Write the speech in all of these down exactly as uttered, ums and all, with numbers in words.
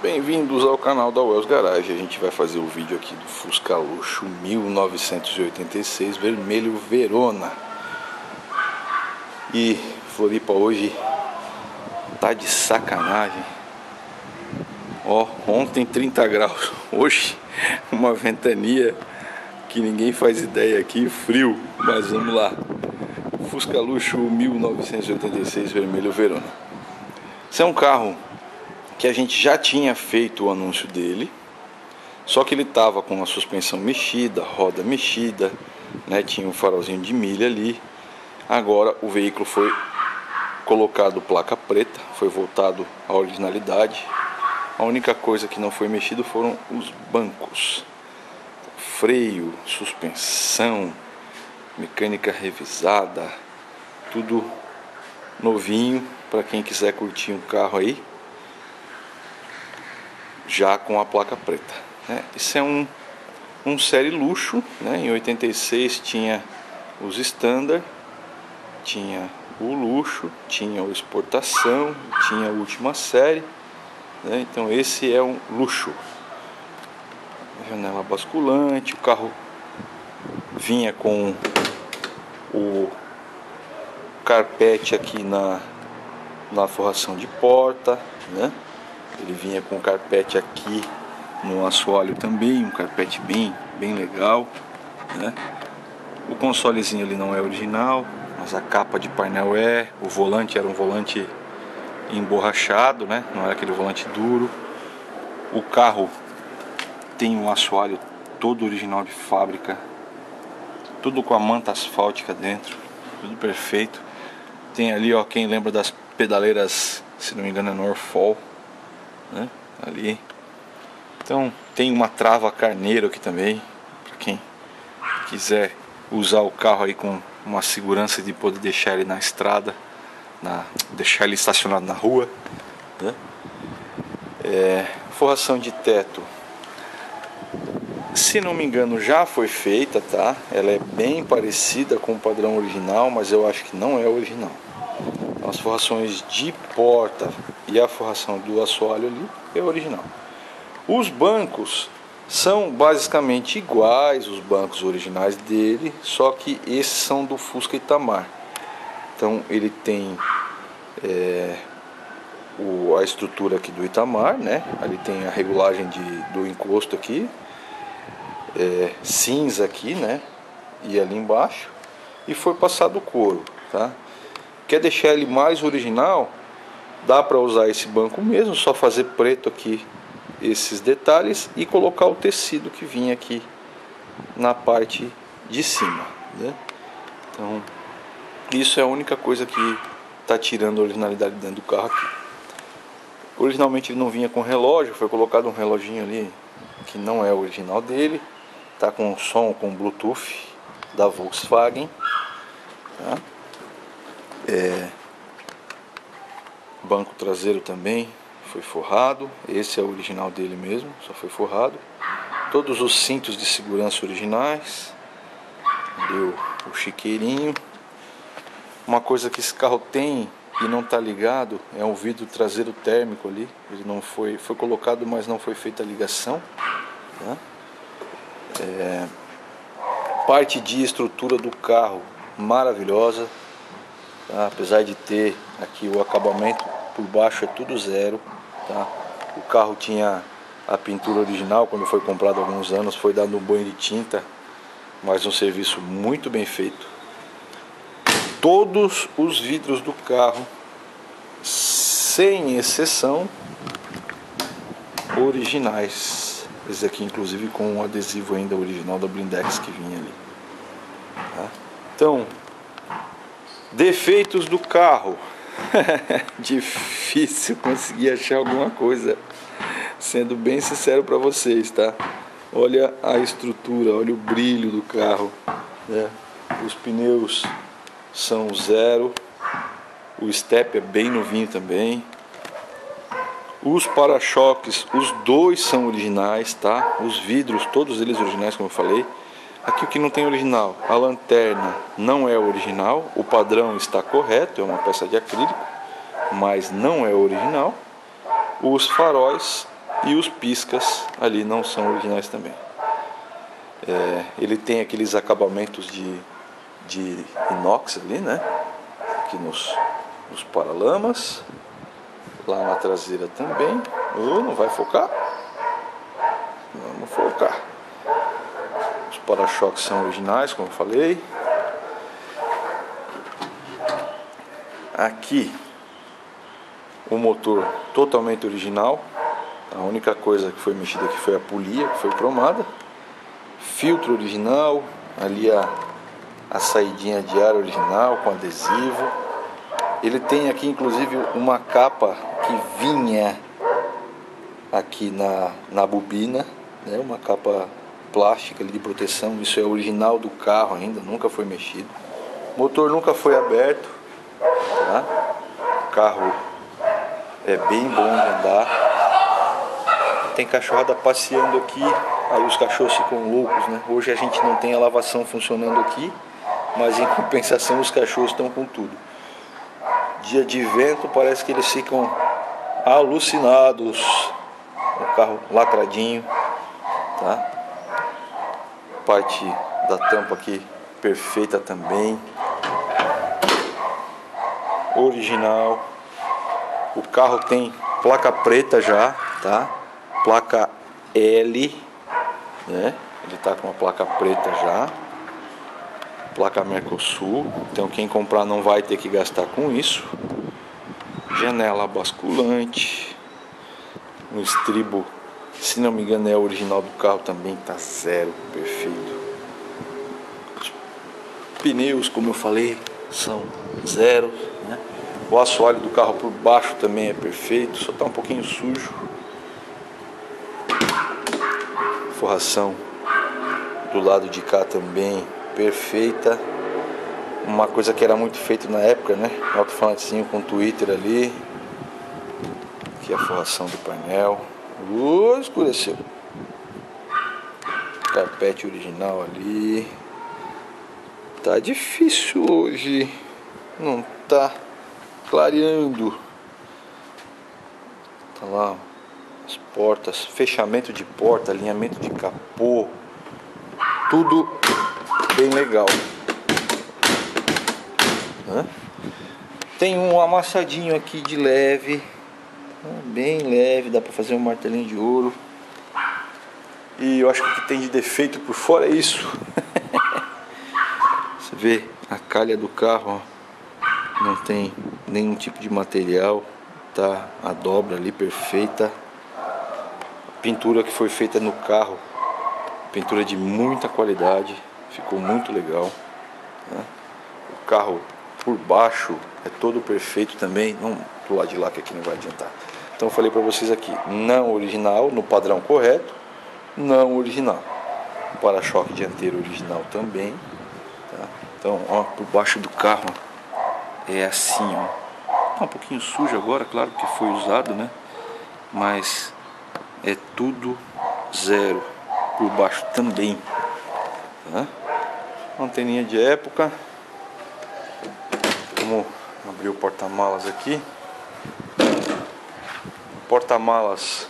Bem-vindos ao canal da Wells Garage. A gente vai fazer o vídeo aqui do Fusca Luxo mil novecentos e oitenta e seis vermelho Verona. E Floripa hoje tá de sacanagem. Ó, ontem trinta graus, hoje uma ventania que ninguém faz ideia aqui, frio, mas vamos lá. Fusca Luxo mil novecentos e oitenta e seis vermelho Verona. Esse é um carro que a gente já tinha feito o anúncio dele, só que ele estava com a suspensão mexida, roda mexida, né? Tinha um farolzinho de milha ali. Agora o veículo foi colocado placa preta, foi voltado à originalidade. A única coisa que não foi mexido foram os bancos, freio, suspensão, mecânica revisada, tudo novinho para quem quiser curtir um carro aí já com a placa preta, né? Esse é um, um série luxo, né? Em oitenta e seis tinha os standard, tinha o luxo, tinha o exportação, tinha a última série, né? Então esse é um luxo. Janela basculante, o carro vinha com o carpete aqui na, na forração de porta, né? Ele vinha com o carpete aqui no assoalho também, um carpete bem, bem legal, né? O consolezinho ali não é original, mas a capa de painel é. O volante era um volante emborrachado, né? Não era aquele volante duro. O carro tem um assoalho todo original de fábrica, tudo com a manta asfáltica dentro, tudo perfeito. Tem ali, ó, quem lembra das pedaleiras, se não me engano é Norfolk, né? Ali. Então tem uma trava carneiro aqui também, para quem quiser usar o carro aí com uma segurança de poder deixar ele na estrada, na, deixar ele estacionado na rua, né? É, forração de teto, se não me engano já foi feita, tá? Ela é bem parecida com o padrão original, mas eu acho que não é original. As forrações de porta e a forração do assoalho ali é original. Os bancos são basicamente iguais os bancos originais dele, só que esses são do Fusca Itamar. Então ele tem é, o, a estrutura aqui do Itamar, né? Ali tem a regulagem de, do encosto aqui, é, cinza aqui, né? E ali embaixo, e foi passado o couro, tá? Quer deixar ele mais original, dá para usar esse banco mesmo, só fazer preto aqui esses detalhes e colocar o tecido que vinha aqui na parte de cima, né? Então isso é a única coisa que está tirando a originalidade dentro do carro aqui. Originalmente ele não vinha com relógio, foi colocado um reloginho ali que não é original dele, tá com som com Bluetooth da Volkswagen, tá? É, banco traseiro também foi forrado, esse é o original dele mesmo, só foi forrado. Todos os cintos de segurança originais, deu o chiqueirinho. Uma coisa que esse carro tem e não está ligado é um vidro traseiro térmico ali, ele não foi, foi colocado, mas não foi feita a ligação, tá? É, parte de estrutura do carro maravilhosa. Tá? Apesar de ter aqui o acabamento por baixo é tudo zero, tá? O carro tinha a pintura original quando foi comprado há alguns anos, foi dado um banho de tinta, mas um serviço muito bem feito. Todos os vidros do carro, sem exceção, originais. Esse aqui inclusive com um adesivo ainda original da Blindex que vinha ali, tá? Então, defeitos do carro. Difícil conseguir achar alguma coisa, sendo bem sincero para vocês, tá? Olha a estrutura, olha o brilho do carro, né? Os pneus são zero, o step é bem novinho também. Os para-choques, os dois são originais, tá? Os vidros, todos eles originais, como eu falei. Aqui o que não tem original, a lanterna não é original, o padrão está correto, é uma peça de acrílico, mas não é original. Os faróis E os piscas ali não são originais também. É, ele tem aqueles acabamentos de, de inox ali, né? Aqui nos, nos paralamas. Lá na traseira também. Oh, não vai focar? Vamos focar. Os para-choques são originais, como eu falei. Aqui o motor totalmente original. A única coisa que foi mexida aqui foi a polia, que foi cromada. Filtro original. Ali a, a saidinha de ar original com adesivo. Ele tem aqui inclusive uma capa que vinha aqui na, na bobina, né? Uma capa plástica ali de proteção. Isso é original do carro ainda, nunca foi mexido. O motor nunca foi aberto, tá? O carro é bem bom de andar. Tem cachorrada passeando aqui, aí os cachorros ficam loucos, né? Hoje a gente não tem a lavação funcionando aqui, mas em compensação os cachorros estão com tudo. Dia de vento parece que eles ficam alucinados. O carro lacradinho, tá? Parte da tampa aqui perfeita também. Original. O carro tem placa preta já, tá? Placa L, né? Ele tá com uma placa preta já. Placa Mercosul. Então quem comprar não vai ter que gastar com isso. Janela basculante. O estribo, se não me engano, é o original do carro também, tá zero, perfeito. Os pneus, como eu falei, são zero, né? O assoalho do carro por baixo também é perfeito, só tá um pouquinho sujo. Forração do lado de cá também perfeita. Uma coisa que era muito feito na época, né? Alto-falantezinho com Twitter ali. Aqui a forração do painel. Uh, escureceu. Carpete original ali. Tá difícil hoje. Não tá clareando. Tá lá as portas, fechamento de porta, alinhamento de capô. Tudo bem legal. Hã? Tem um amassadinho aqui de leve, bem leve, dá pra fazer um martelinho de ouro. E eu acho que o que tem de defeito por fora é isso. Você vê a calha do carro, ó, não tem nenhum tipo de material, tá a dobra ali perfeita. A pintura que foi feita no carro, pintura de muita qualidade, ficou muito legal, né? O carro por baixo é todo perfeito também, não do lado de lá que aqui não vai adiantar. Então eu falei para vocês aqui, não original no padrão correto, não original. Para-choque dianteiro original também, tá? Então, ó, por baixo do carro é assim, ó. Tá um pouquinho sujo agora, claro que foi usado, né? Mas é tudo zero. Por baixo também, tá? Anteninha de época. Vamos abrir o porta-malas aqui. Porta-malas,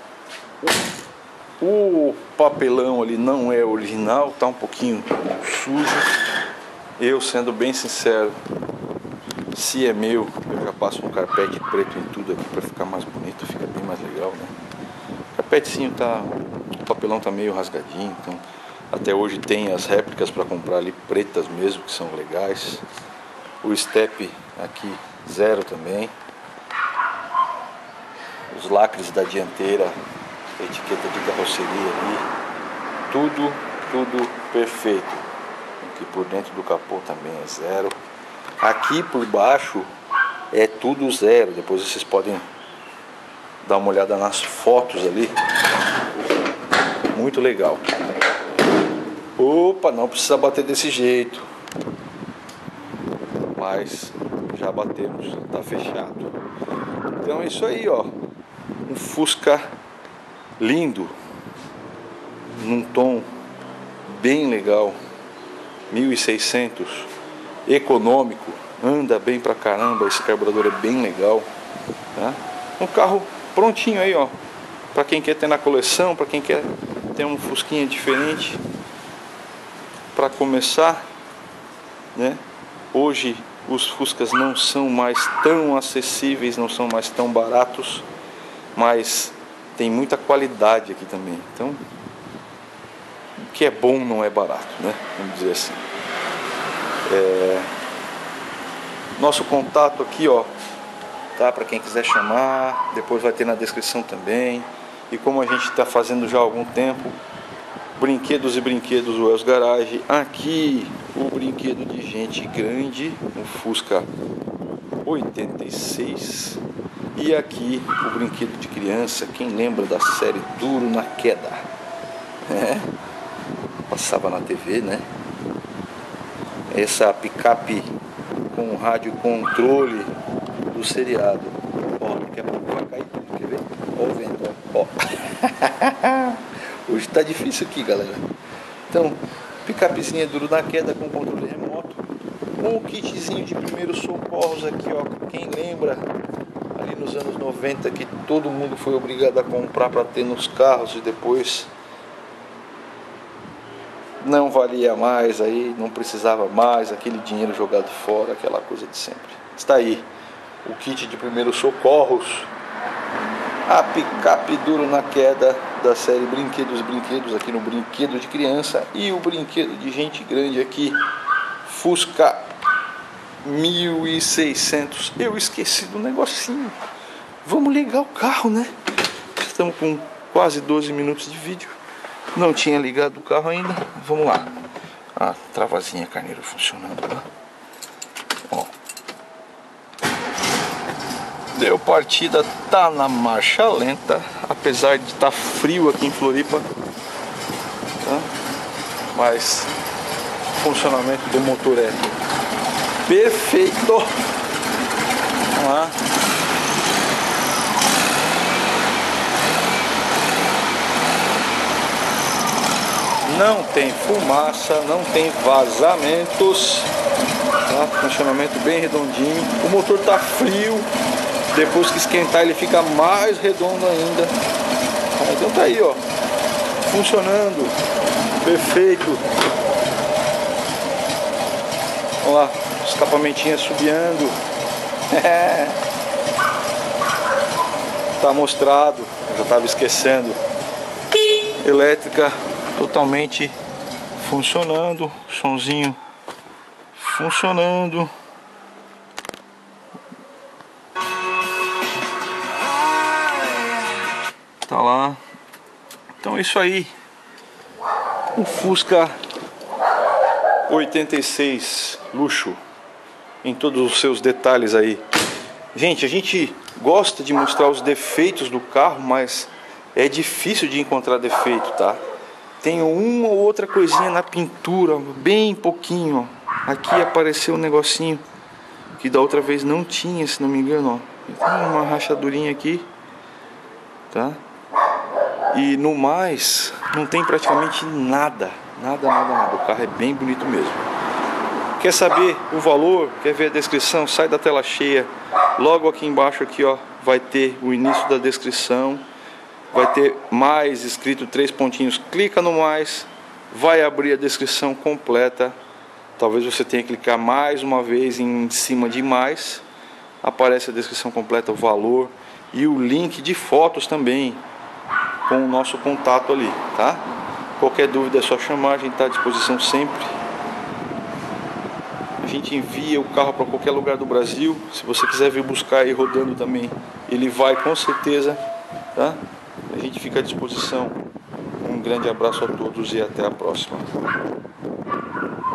o papelão ali não é original, tá um pouquinho sujo. Eu, sendo bem sincero, se é meu, eu já passo um carpete preto em tudo aqui para ficar mais bonito, fica bem mais legal, né? O carpetezinho tá, o papelão tá meio rasgadinho, então até hoje tem as réplicas para comprar ali pretas mesmo, que são legais. O step aqui zero também. Os lacres da dianteira, a etiqueta de carroceria ali, tudo, tudo perfeito. Aqui por dentro do capô também é zero. Aqui por baixo é tudo zero. Depois vocês podem dar uma olhada nas fotos ali. Muito legal. Opa, não precisa bater desse jeito. Mas já batemos, tá fechado. Então é isso aí, ó. Um Fusca lindo, num tom bem legal, mil e seiscentos, econômico, anda bem pra caramba, esse carburador é bem legal, tá? Um carro prontinho aí, ó, para quem quer ter na coleção, para quem quer ter um Fusquinha diferente, para começar, né? Hoje os Fuscas não são mais tão acessíveis, não são mais tão baratos, mas tem muita qualidade aqui também. Então, o que é bom não é barato, né? Vamos dizer assim. É... Nosso contato aqui, ó, tá? Para quem quiser chamar, depois vai ter na descrição também. E como a gente está fazendo já há algum tempo, Brinquedos e Brinquedos Wells Garage. Aqui o brinquedo de gente grande, um Fusca oitenta e seis. E aqui o brinquedo de criança. Quem lembra da série Duro na Queda? É, passava na T V, né? Essa picape com rádio controle do seriado. Ó, daqui a pouco vai cair tudo, quer ver? Ó o vento, ó. Hoje tá difícil aqui, galera. Então, picapezinha Duro na Queda com controle remoto, com o kitzinho de primeiros socorros aqui, ó. Quem lembra ali nos anos noventa que todo mundo foi obrigado a comprar para ter nos carros e depois não valia mais, aí não precisava mais, aquele dinheiro jogado fora, aquela coisa de sempre. Está aí o kit de primeiros socorros, a picape Duro na Queda da série Brinquedos e Brinquedos, aqui no Brinquedo de Criança, e o brinquedo de gente grande aqui, Fusca mil e seiscentos. Eu esqueci do negocinho. Vamos ligar o carro, né? Estamos com quase doze minutos de vídeo. Não tinha ligado o carro ainda. Vamos lá. A travazinha carneiro funcionando lá. Ó. Deu partida, tá na marcha lenta, apesar de estar tá frio aqui em Floripa, tá? Mas o funcionamento do motor é perfeito. Vamos lá. Não tem fumaça, não tem vazamentos, tá? Funcionamento bem redondinho. O motor tá frio, depois que esquentar ele fica mais redondo ainda. Então tá aí, ó, funcionando, perfeito. Vamos lá, escapamentinho assobiando. Tá mostrado, eu já tava esquecendo. Elétrica totalmente funcionando, sonzinho funcionando. Tá lá. Então é isso aí. O Fusca oitenta e seis luxo em todos os seus detalhes aí. Gente, a gente gosta de mostrar os defeitos do carro, mas é difícil de encontrar defeito, tá? Tem uma ou outra coisinha na pintura, bem pouquinho, ó. Aqui apareceu um negocinho que da outra vez não tinha, se não me engano, ó. Tem uma rachadurinha aqui, tá? E no mais, não tem praticamente nada, nada, nada, nada. O carro é bem bonito mesmo. Quer saber o valor? Quer ver a descrição? Sai da tela cheia. Logo aqui embaixo aqui, ó, vai ter o início da descrição. Vai ter mais escrito três pontinhos. Clica no mais, vai abrir a descrição completa. Talvez você tenha que clicar mais uma vez em cima de mais. Aparece a descrição completa, o valor e o link de fotos também, com o nosso contato ali, tá? Qualquer dúvida é só chamar, a gente está à disposição sempre. A gente envia o carro para qualquer lugar do Brasil. Se você quiser vir buscar aí rodando também, ele vai com certeza, tá? A gente fica à disposição. Um grande abraço a todos e até a próxima.